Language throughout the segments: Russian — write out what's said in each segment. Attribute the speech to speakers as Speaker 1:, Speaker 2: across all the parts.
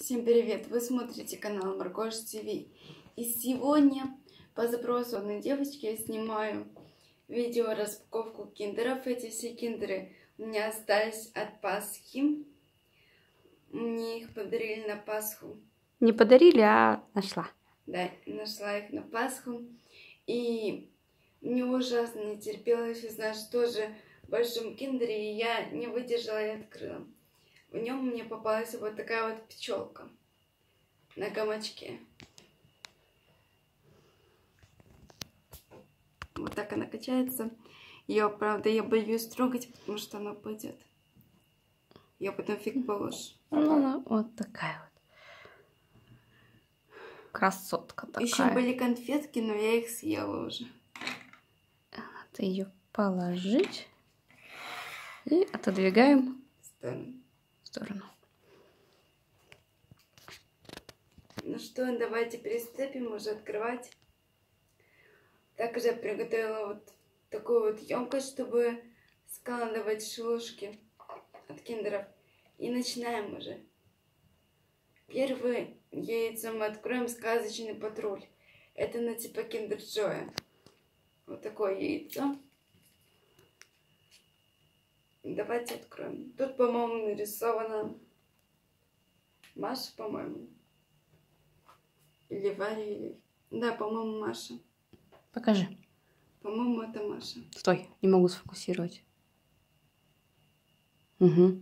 Speaker 1: Всем привет! Вы смотрите канал Маргош ТВ. И сегодня по запросу одной девочки я снимаю видео распаковку киндеров. Эти все киндеры у меня остались от Пасхи. Мне их подарили на Пасху.
Speaker 2: Не подарили, а нашла.
Speaker 1: Да, нашла их на Пасху. И мне ужасно не терпелось узнать, что же в большом киндере. И я не выдержала и открыла. В нем мне попалась вот такая вот пчелка на гамачке. Вот так она качается. Ее, правда, я боюсь трогать, потому что она упадет. Ее потом фиг положишь.
Speaker 2: Ну, она вот такая вот. Красотка такая.
Speaker 1: Еще были конфетки, но я их съела уже.
Speaker 2: Надо ее положить. И отодвигаем в сторону.
Speaker 1: Ну что, давайте приступим уже открывать. Также я приготовила вот такую вот емкость, чтобы складывать шелушки от киндеров. И начинаем уже. Первое яйцо мы откроем сказочный патруль. Это на типа Kinder Joy. Вот такое яйцо. Давайте откроем. Тут, по-моему, нарисована Маша, по-моему. Или Варя, или... Да, по-моему, Маша.
Speaker 2: Покажи.
Speaker 1: По-моему, это Маша.
Speaker 2: Стой, не могу сфокусировать. Угу.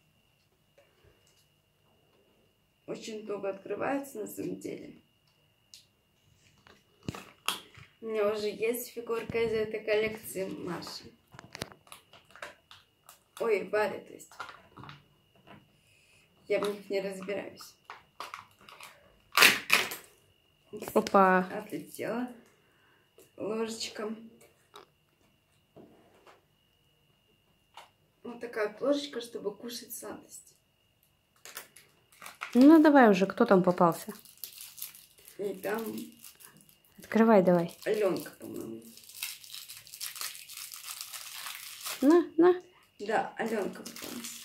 Speaker 1: Очень долго открывается, на самом деле. У меня уже есть фигурка из этой коллекции Маши. Ой, Варя, то есть. Я в них не разбираюсь.
Speaker 2: Опа.
Speaker 1: Отлетела ложечка. Вот такая вот ложечка, чтобы кушать сладости.
Speaker 2: Ну давай уже, кто там попался?
Speaker 1: И там...
Speaker 2: Открывай давай.
Speaker 1: Аленка, по-моему.
Speaker 2: На.
Speaker 1: Да, Аленка попалась.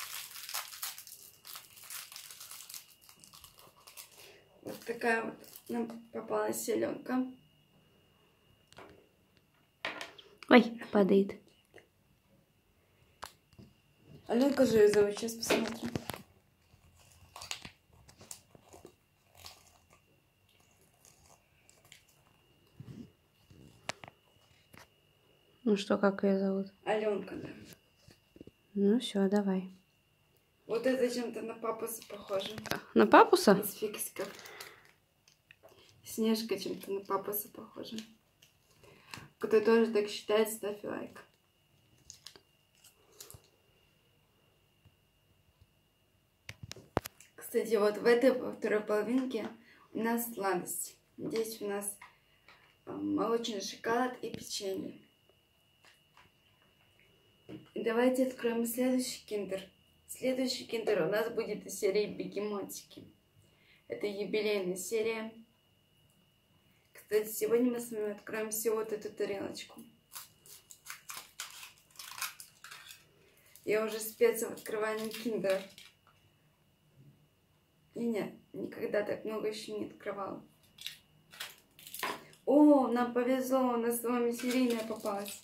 Speaker 1: Вот такая вот нам попалась Аленка.
Speaker 2: Ой, падает.
Speaker 1: Аленка же ее зовут, сейчас посмотрим.
Speaker 2: Ну что, как ее зовут?
Speaker 1: Аленка, да.
Speaker 2: Ну все, давай.
Speaker 1: Вот это чем-то на папуса похоже.
Speaker 2: На папуса?
Speaker 1: Из фиксиков. Снежка чем-то на папуса похожа. Кто тоже так считает, ставь лайк. Кстати, вот в этой во второй половинке у нас сладости. Здесь у нас молочный шоколад и печенье. И давайте откроем следующий киндер. Следующий киндер у нас будет из серии Бегемотики. Это юбилейная серия. Кстати, сегодня мы с вами откроем всего вот эту тарелочку. Я уже спец в открывании киндеров. И нет, никогда так много еще не открывала. О, нам повезло, у нас с вами серийная попалась.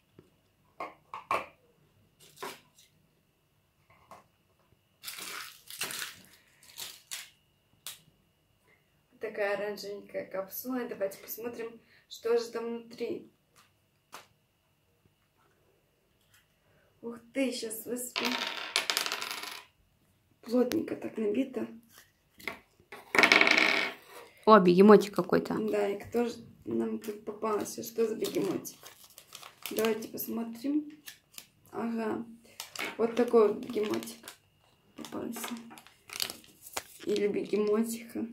Speaker 1: Такая оранжевенькая капсула. Давайте посмотрим, что же там внутри. Ух ты, сейчас высыпем. Плотненько так набито.
Speaker 2: О, бегемотик какой-то.
Speaker 1: Да, и кто же нам тут попался? Что за бегемотик? Давайте посмотрим. Ага, вот такой вот бегемотик попался. Или бегемотиха.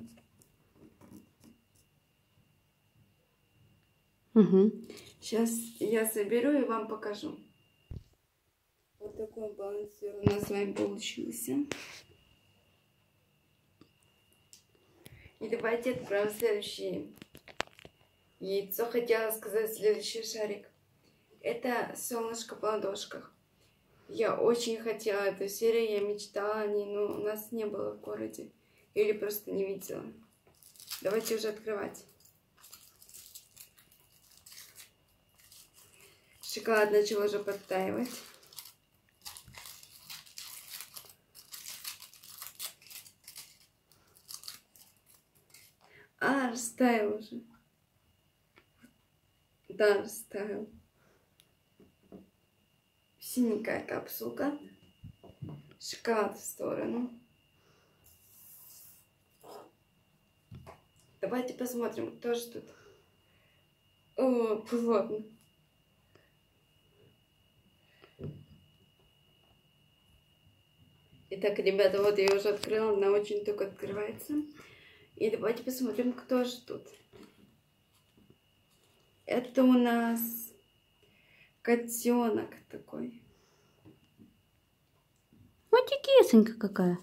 Speaker 2: Угу.
Speaker 1: Сейчас я соберу и вам покажу. Вот такой балансир у нас с вами получился. И давайте отправим следующее яйцо. Хотела сказать следующий шарик. Это солнышко в ладошках. Я очень хотела эту серию, я мечтала о ней, но у нас не было в городе. Или просто не видела. Давайте уже открывать. Шоколад начал уже подтаивать. Растаял уже. Да, растаял. Синенькая капсулка. Шоколад в сторону. Давайте посмотрим, кто же тут. О, плотно. Итак, ребята, вот я уже открыла, она очень только открывается. И давайте посмотрим, кто же тут. Это у нас котенок такой.
Speaker 2: Вот и кисонька какая.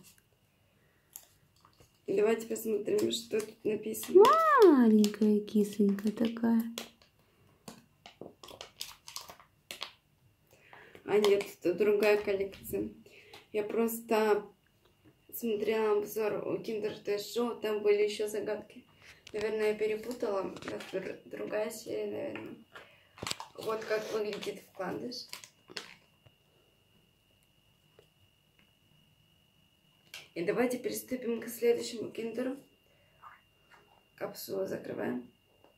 Speaker 1: Давайте посмотрим, что тут написано.
Speaker 2: Маленькая кисонька такая.
Speaker 1: Нет, это другая коллекция. Я просто смотрела обзор у Kinder Show, там были еще загадки. Наверное, я перепутала. Это другая серия, наверное. Вот как выглядит вкладыш. И давайте приступим к следующему киндеру. Капсулу закрываем.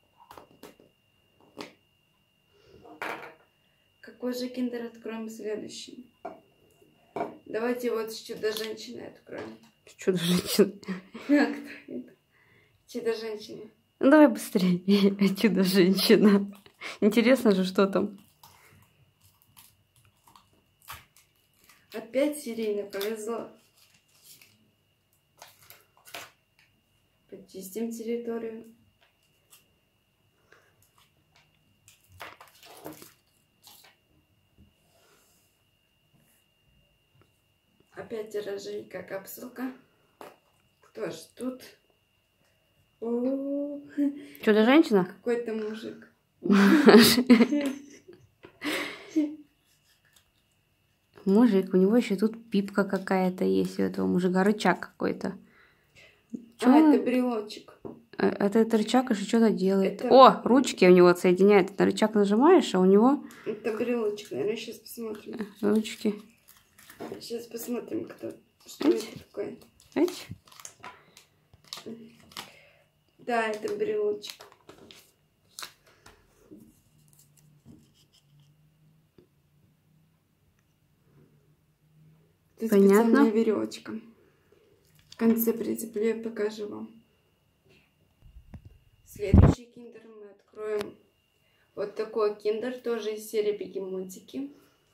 Speaker 1: Какой же киндер откроем следующий? Давайте вот с Чудо-женщиной откроем.
Speaker 2: Чудо-женщина.
Speaker 1: Кто это? Чудо-женщина.
Speaker 2: Ну, давай быстрее. Чудо-женщина. Интересно же, что там.
Speaker 1: Опять серийно повезло. Почистим территорию. Опять оранжевенькая капсулка. Кто ж тут? О,
Speaker 2: Чудо-женщина?
Speaker 1: какой-то мужик.
Speaker 2: Мужик, у него еще тут пипка какая-то есть у этого мужика, рычаг какой-то.
Speaker 1: Это брелочек.
Speaker 2: Это рычаг еще что-то делает.
Speaker 1: Это-
Speaker 2: О, ручки у него соединяют. На рычаг нажимаешь, а у него
Speaker 1: Это брелочек, наверное, сейчас посмотрим.
Speaker 2: ручки.
Speaker 1: Сейчас посмотрим, кто. Что это такое.
Speaker 2: Эти?
Speaker 1: Да, это брелочек. Тут
Speaker 2: Понятно.
Speaker 1: специальная веревочка. В конце прицеплю, я покажу вам. Следующий киндер мы откроем. Вот такой киндер, тоже из серии Бегемотики.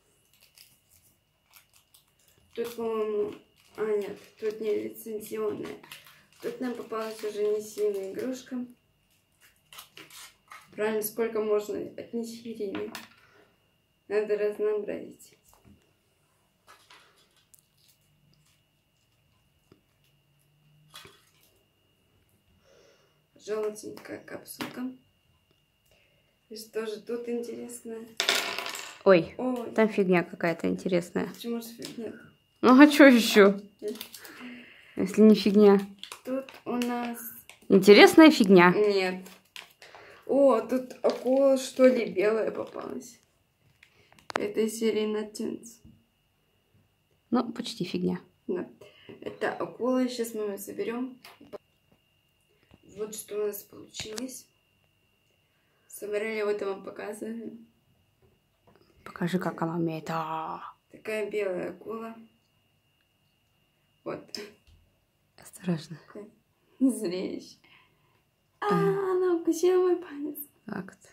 Speaker 1: Тут, по-моему... нет, тут не лицензионная. Тут нам попалась уже не сильная игрушка. Правильно, сколько можно от несерийной. Надо разнообразить. Желтенькая капсулка. И что же тут интересное?
Speaker 2: Ой,
Speaker 1: Ой,
Speaker 2: там фигня какая-то интересная.
Speaker 1: почему же фигня?
Speaker 2: Ну а что еще? Если не фигня.
Speaker 1: Тут у нас...
Speaker 2: Интересная фигня.
Speaker 1: Нет. О, тут акула, что ли, белая попалась. Этой серии Натюнс.
Speaker 2: Ну, почти фигня.
Speaker 1: Да. Это акула. Сейчас мы ее соберем. Вот что у нас получилось. Собрали, вот я вам показываю.
Speaker 2: Покажи, как она умеет.
Speaker 1: Такая белая акула. Вот.
Speaker 2: Осторожно.
Speaker 1: Зрелище. Она укусила мой палец.
Speaker 2: Так-то.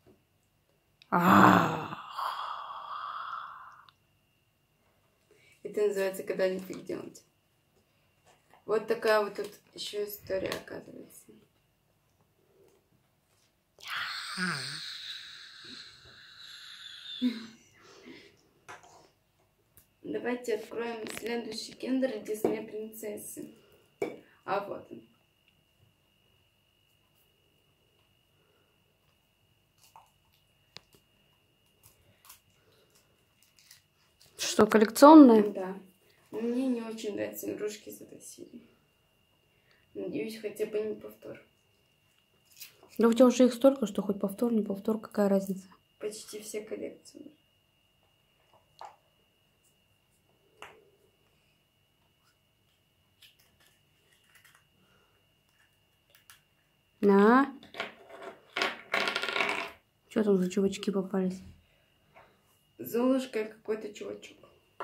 Speaker 1: Это называется «Когда нифиг делать». Вот такая вот тут еще история, оказывается. Давайте откроем следующий киндер Дисней принцессы. Вот он.
Speaker 2: Что, коллекционная?
Speaker 1: Да. Мне не очень нравятся игрушки из этой серии. надеюсь, хотя бы не повтор.
Speaker 2: Да у тебя уже их столько, что хоть повтор, не повтор, какая разница?
Speaker 1: Почти все коллекции.
Speaker 2: На. Что там за чувачки попались?
Speaker 1: Золушка какой-то чувачок.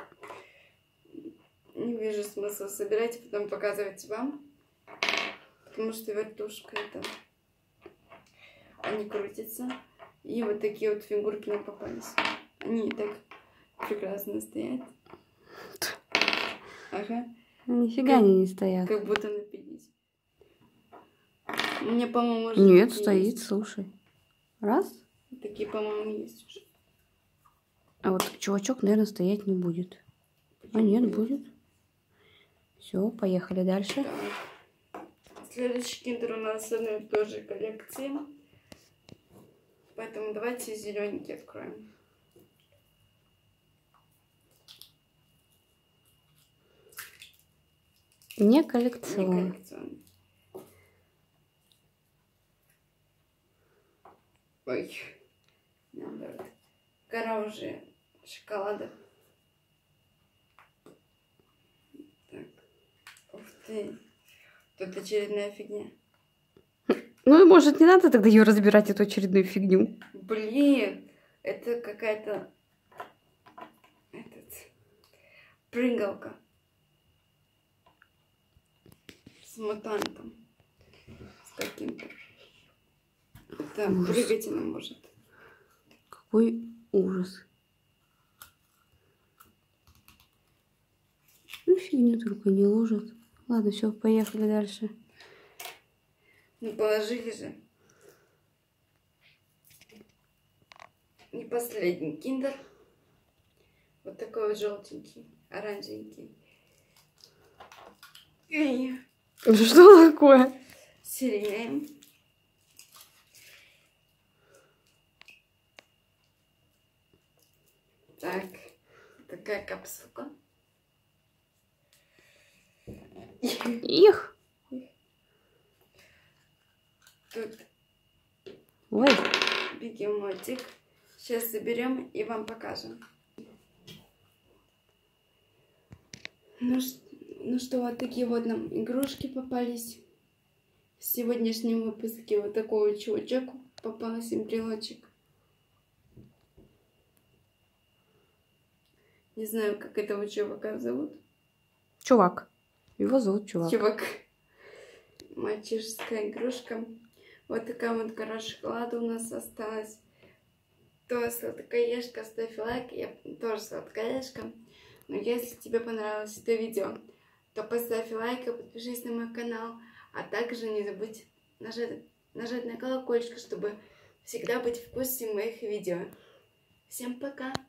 Speaker 1: Не вижу смысла собирать и потом показывать вам. Потому что вертушка это... Они крутятся. И вот такие вот фигурки нам попались. Они так прекрасно стоят. Ага.
Speaker 2: Нифига они не стоят.
Speaker 1: Как будто на пенисе. Мне, по-моему, уже
Speaker 2: Нет,
Speaker 1: такие
Speaker 2: стоит,
Speaker 1: есть.
Speaker 2: слушай. Раз.
Speaker 1: Такие, по-моему, есть уже.
Speaker 2: А вот чувачок, наверное, стоять не будет. А нет, будет. Все, поехали дальше.
Speaker 1: Так. Следующий киндер у нас одной и той же коллекции. Поэтому давайте зелененький откроем.
Speaker 2: Не
Speaker 1: Не
Speaker 2: коллекционный.
Speaker 1: коллекционный. Ой. Надо. Гора уже шоколада. Так. Ух ты. Тут очередная фигня.
Speaker 2: Ну и может не надо тогда ее разбирать, эту очередную фигню.
Speaker 1: Блин. Это какая-то... Прыгалка. С мутантом. С каким-то. Это
Speaker 2: Ужас.
Speaker 1: прыгать она может.
Speaker 2: Какой ужас. Ну фигню только не ложат. Ладно, все, поехали дальше.
Speaker 1: Ну положили же. И последний киндер. Вот такой вот желтенький, оранжевенький. И
Speaker 2: Что такое?
Speaker 1: сиреневым. Так, такая капсулка.
Speaker 2: Их.
Speaker 1: Тут
Speaker 2: Ой.
Speaker 1: бегемотик. Сейчас заберем и вам покажем. Ну что, вот такие вот нам игрушки попались. В сегодняшнем выпуске вот такой вот чувачок попался им брелочек. Не знаю, как этого чувака зовут.
Speaker 2: Чувак. Его зовут Чувак.
Speaker 1: Чувак. Мальчишеская игрушка. Вот такая вот гора шоколада у нас осталась. Кто сладкоежка, ставь лайк. Я тоже сладкоежка. Но если тебе понравилось это видео, то поставь лайк и подпишись на мой канал. А также не забудь нажать на колокольчик, чтобы всегда быть в курсе моих видео. Всем пока!